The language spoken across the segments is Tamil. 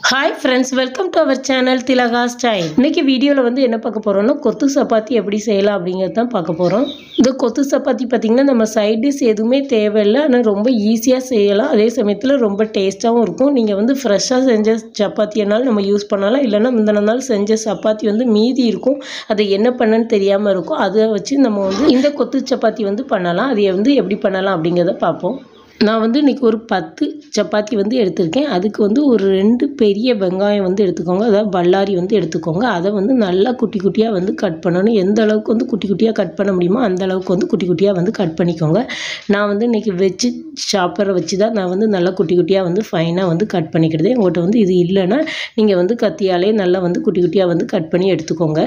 Hi friends, welcome to our channel Thilaga style. இன்றைக்கி வீடியோவில் வந்து என்ன பார்க்க போகிறோம்னா கொத்து சப்பாத்தி எப்படி செய்யலாம் அப்படிங்கிறது தான் பார்க்க போகிறோம். இந்த கொத்து சப்பாத்தி பார்த்திங்கன்னா நம்ம சைட் டிஷ் எதுவுமே தேவையில்லை, ஆனால் ரொம்ப ஈஸியாக செய்யலாம். அதே சமயத்தில் ரொம்ப டேஸ்ட்டாகவும் இருக்கும். நீங்கள் வந்து ஃப்ரெஷ்ஷாக செஞ்ச சப்பாத்தினாலும் நம்ம யூஸ் பண்ணலாம், இல்லைன்னா முந்தின நாள் செஞ்ச சப்பாத்தி வந்து மீதி இருக்கும், அதை என்ன பண்ணன்னு தெரியாமல் இருக்கும். அதை வச்சு நம்ம வந்து இந்த கொத்து சப்பாத்தி வந்து பண்ணலாம். அதை வந்து எப்படி பண்ணலாம் அப்படிங்கிறத பார்ப்போம். நான் வந்து இன்றைக்கி ஒரு 10 சப்பாத்தி வந்து எடுத்திருக்கேன். அதுக்கு வந்து ஒரு 2 பெரிய வெங்காயம் வந்து எடுத்துக்கோங்க, அதாவது பல்லாரி வந்து எடுத்துக்கோங்க. அதை வந்து நல்லா குட்டி குட்டியாக வந்து கட் பண்ணணும். எந்த அளவுக்கு வந்து குட்டி குட்டியாக கட் பண்ண முடியுமோ அந்த அளவுக்கு வந்து குட்டி குட்டியாக வந்து கட் பண்ணிக்கோங்க. நான் வந்து இன்றைக்கி வெஜ்ஜு சாப்பரை வச்சு தான் நான் வந்து நல்லா குட்டி குட்டியாக வந்து ஃபைனாக வந்து கட் பண்ணிக்கிடுது. உங்கள்கிட்ட வந்து இது இல்லைன்னா நீங்கள் வந்து கத்தியாலே நல்லா வந்து குட்டி குட்டியாக வந்து கட் பண்ணி எடுத்துக்கோங்க.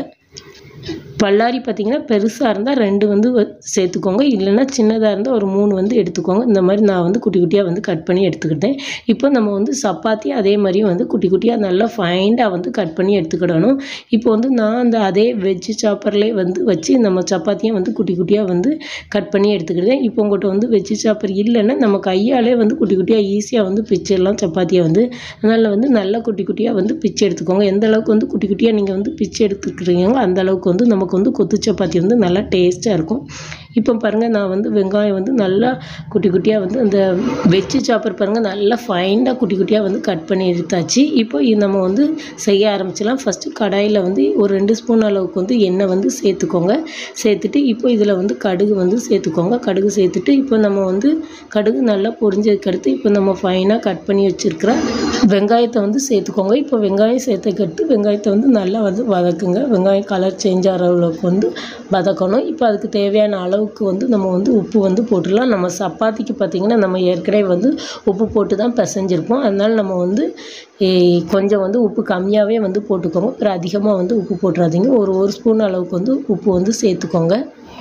பல்லாரி பார்த்திங்கன்னா பெருசாக இருந்தால் 2 வந்து சேர்த்துக்கோங்க, இல்லைன்னா சின்னதாக இருந்தால் ஒரு 3 வந்து எடுத்துக்கோங்க. இந்த மாதிரி நான் வந்து குட்டி குட்டியாக வந்து கட் பண்ணி எடுத்துக்கிட்டேன். இப்போ நம்ம வந்து சப்பாத்தி அதே மாதிரியும் வந்து குட்டி குட்டியாக நல்லா ஃபைனாக வந்து கட் பண்ணி எடுத்துக்கிடணும். இப்போ வந்து நான் அந்த அதே வெஜ்ஜு சாப்பர்லேயே வந்து வச்சு நம்ம சப்பாத்தியை வந்து குட்டி குட்டியாக வந்து கட் பண்ணி எடுத்துக்கிட்டேன். இப்போ உங்கள்கிட்ட வந்து வெஜ்ஜு சாப்பர் இல்லைன்னா நம்ம கையாலே வந்து குட்டி குட்டியாக ஈஸியாக வந்து பிச்சிடலாம் சப்பாத்தியை வந்து. அதனால் வந்து நல்லா குட்டி குட்டியாக வந்து பிச்சு எடுத்துக்கோங்க. எந்த அளவுக்கு வந்து குட்டி குட்டியாக நீங்கள் வந்து பிச்சு எடுத்துக்கிறீங்களோ அந்த அளவுக்கு வந்து நமக்கு வந்து கொத்து சப்பாத்தி வந்து நல்லா டேஸ்ட்டாக இருக்கும். இப்போ பாருங்கள், நான் வந்து வெங்காயம் வந்து நல்லா குட்டி குட்டியாக வந்து அந்த வெஜ்ஜு சாப்பர் பாருங்கள் நல்லா ஃபைனாக குட்டி குட்டியாக வந்து கட் பண்ணி எடுத்தாச்சு. இப்போ நம்ம வந்து செய்ய ஆரம்பிச்சிடலாம். ஃபஸ்ட்டு கடாயில் வந்து ஒரு 2 ஸ்பூன் அளவுக்கு வந்து எண்ணெய் வந்து சேர்த்துக்கோங்க. சேர்த்துட்டு இப்போ இதில் வந்து கடுகு வந்து சேர்த்துக்கோங்க. கடுகு சேர்த்துட்டு இப்போ நம்ம வந்து கடுகு நல்லா பொரிஞ்சதுக்கடுத்து இப்போ நம்ம ஃபைனாக கட் பண்ணி வச்சுருக்கிற வெங்காயத்தை வந்து சேர்த்துக்கோங்க. இப்போ வெங்காயம் சேர்த்துக்கடுத்து வெங்காயத்தை வந்து நல்லா வந்து வதக்குங்க. வெங்காயம் கலர் சேஞ்ச் ஆகிற அளவுக்கு வந்து வதக்கணும். இப்போ அதுக்கு தேவையான அளவுக்கு வந்து நம்ம வந்து உப்பு வந்து போட்டுடலாம். நம்ம சப்பாத்திக்கு பார்த்திங்கன்னா நம்ம ஏற்கனவே வந்து உப்பு போட்டு தான் பிசைஞ்சிருப்போம். அதனால் நம்ம வந்து கொஞ்சம் வந்து உப்பு கம்மியாகவே வந்து போட்டுக்கோங்க. அப்புறம் அதிகமாக வந்து உப்பு போட்டுறாதீங்க. ஒரு ஸ்பூன் அளவுக்கு வந்து உப்பு வந்து சேர்த்துக்கோங்க.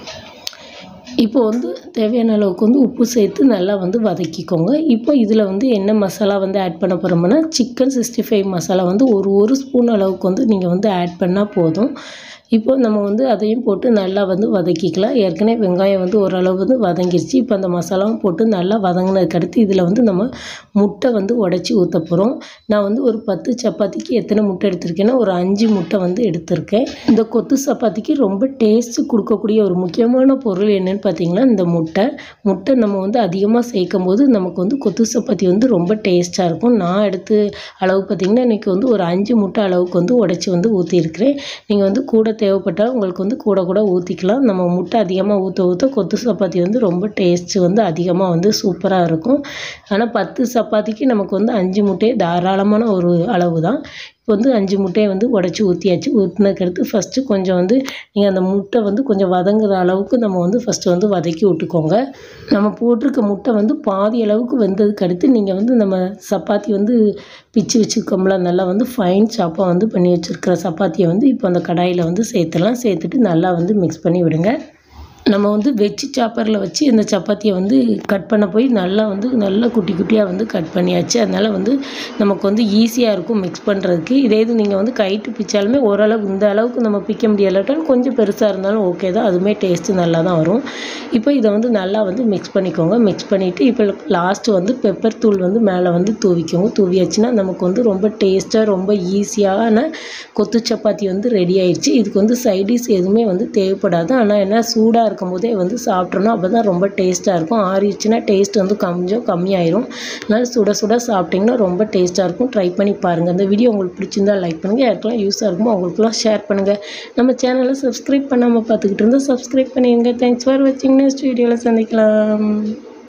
இப்போ வந்து தேவையான அளவுக்கு வந்து உப்பு சேர்த்து நல்லா வந்து வதக்கிக்கோங்க. இப்போ இதில் வந்து என்ன மசாலா வந்து ஆட் பண்ண போகிறோம்னா சிக்கன் 65 மசாலா வந்து ஒரு ஸ்பூன் அளவுக்கு வந்து நீங்கள் வந்து ஆட் பண்ணால் போதும். இப்போ நம்ம வந்து அதையும் போட்டு நல்லா வந்து வதக்கிக்கலாம். ஏற்கனவே வெங்காயம் வந்து ஓரளவு வந்து வதங்கிருச்சு. இப்போ அந்த மசாலாவும் போட்டு நல்லா வதங்கினதுக்கடுத்து இதில் வந்து நம்ம முட்டை வந்து உடச்சி ஊற்ற போகிறோம். நான் வந்து ஒரு 10 சப்பாத்திக்கு எத்தனை முட்டை எடுத்திருக்கேன்னா ஒரு 5 முட்டை வந்து எடுத்திருக்கேன். இந்த கொத்து சப்பாத்திக்கு ரொம்ப டேஸ்ட்டு கொடுக்கக்கூடிய ஒரு முக்கியமான பொருள் என்னென்னு பார்த்தீங்கன்னா இந்த முட்டை நம்ம வந்து அதிகமாக சேர்க்கும் போது நமக்கு வந்து கொத்து சப்பாத்தி வந்து ரொம்ப டேஸ்ட்டாக இருக்கும். நான் எடுத்து அளவு பார்த்திங்கன்னா இன்றைக்கி வந்து ஒரு 5 முட்டை அளவுக்கு வந்து உடச்சி வந்து ஊற்றிருக்கிறேன். நீங்கள் வந்து கூட தேவைப்பட்டால் உங்களுக்கு வந்து கூட ஊற்றிக்கலாம். நம்ம முட்டை அதிகமாக ஊற்ற கொத்து சப்பாத்தி வந்து ரொம்ப டேஸ்ட்டு வந்து அதிகமாக வந்து சூப்பராக இருக்கும். ஆனால் 10 சப்பாத்திக்கு நமக்கு வந்து 5 முட்டையே தாராளமான ஒரு அளவு தான். இப்போ வந்து 5 முட்டையை வந்து உடச்சி ஊற்றியாச்சு. ஊற்றினதுக்கடுத்து ஃபஸ்ட்டு கொஞ்சம் வந்து நீங்கள் அந்த முட்டை வந்து கொஞ்சம் வதங்குற அளவுக்கு நம்ம வந்து ஃபஸ்ட்டு வந்து வதக்கி விட்டுக்கோங்க. நம்ம போட்டிருக்க முட்டை வந்து பாதி அளவுக்கு வெந்ததுக்கடுத்து நீங்கள் வந்து நம்ம சப்பாத்தி வந்து பிச்சு வச்சுருக்கோம்ல, நல்லா வந்து ஃபைன் சாப்பாக வந்து பண்ணி வச்சுருக்கிற சப்பாத்தியை வந்து இப்போ அந்த கடாயில் வந்து சேர்த்துடலாம். சேர்த்துட்டு நல்லா வந்து மிக்ஸ் பண்ணி விடுங்க. நம்ம வந்து வெஜ்ஜு சாப்பரில் வச்சு இந்த சப்பாத்தியை வந்து கட் பண்ண போய் நல்லா குட்டி குட்டியாக வந்து கட் பண்ணியாச்சு. அதனால் வந்து நமக்கு வந்து ஈஸியாக இருக்கும் மிக்ஸ் பண்ணுறதுக்கு. இதே இது நீங்கள் வந்து கைட்டு பிச்சாலுமே ஓரளவு இந்த அளவுக்கு நம்ம பிக்க முடியலாட்டாலும் கொஞ்சம் பெருசாக இருந்தாலும் ஓகே தான், அதுவுமே டேஸ்ட்டு நல்லா தான் வரும். இப்போ இதை வந்து நல்லா வந்து மிக்ஸ் பண்ணிக்கோங்க. மிக்ஸ் பண்ணிவிட்டு இப்போ லாஸ்ட்டு வந்து பெப்பர் தூள் வந்து மேலே வந்து தூவிக்கோங்க. தூவியாச்சுன்னா நமக்கு வந்து ரொம்ப டேஸ்ட்டாக ரொம்ப ஈஸியான கொத்து சப்பாத்தி வந்து ரெடி ஆயிடுச்சு. இதுக்கு வந்து சைடிஷ் எதுவுமே வந்து தேவைப்படாது. ஆனால் என்ன சூடாக இருக்கும்போதே வந்து சாப்பிட்றணும், அப்போ தான் ரொம்ப டேஸ்ட்டாக இருக்கும். ஆறிடுச்சுன்னா டேஸ்ட் வந்து கொஞ்சம் கம்மியாயிரும். அதனால் சுட சாப்பிட்டிங்கன்னா ரொம்ப டேஸ்ட்டாக இருக்கும். ட்ரை பண்ணி பாருங்கள். இந்த வீடியோ உங்களுக்கு பிடிச்சிருந்தால் லைக் பண்ணுங்கள். யாருக்கெல்லாம் யூஸாக இருக்குமோ அவங்களுக்குலாம் ஷேர் பண்ணுங்கள். நம்ம சேனலை சப்ஸ்கிரைப் பண்ணாமல் பார்த்துக்கிட்டு இருந்தால் சப்ஸ்கிரைப் பண்ணிடுங்க. தேங்க்ஸ் ஃபார் வாட்சிங். நெக்ஸ்ட் வீடியோவில் சந்திக்கலாம்.